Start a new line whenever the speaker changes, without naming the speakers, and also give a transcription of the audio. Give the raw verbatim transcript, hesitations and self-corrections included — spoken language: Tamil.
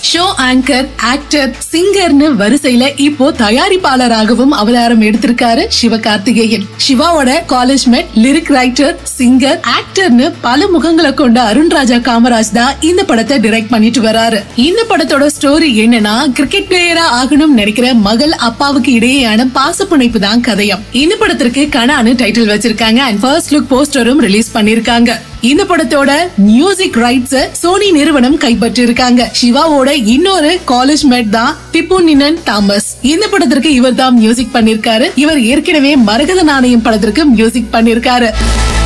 ஷோ ஆங்கர், ஆக்டர், சிங்கர்னு வரிசையில இப்போ தயாரிப்பாளராகவும் அவதாரம் எடுத்திருக்காரு சிவகார்த்திகேயன். சிவாவோட college mate, lyric writer, singer, ஆக்டர்னு பல முகங்களை கொண்ட அருண்ராஜா காமராஜ் தான் இந்த படத்தை டைரக்ட் பண்ணிட்டு வராரு. இந்த படத்தோட ஸ்டோரி என்னன்னா, கிரிக்கெட் பிளேயரா ஆகணும்னு நினைக்கிற மகள் அப்பாவுக்கு இடையேயான பாசப்புணைப்பு தான் கதையம். இந்த படத்திற்கு கனான்னு டைட்டில் வச்சிருக்காங்க அண்ட் ஃபர்ஸ்ட் லுக் போஸ்டரும் ரிலீஸ் பண்ணிருக்காங்க. இந்த படத்தோட மியூசிக் ரைட்ஸ் சோனி நிறுவனம் கைப்பற்றி இருக்காங்க. சிவாவோட இன்னொரு காலேஜ் மேட் தான் திப்புநினன் தாமஸ். இந்த படத்திற்கு இவர் தான் மியூசிக் பண்ணிருக்காரு. இவர் ஏற்கனவே மரகத நாணயம் படத்திற்கு மியூசிக் பண்ணிருக்காரு.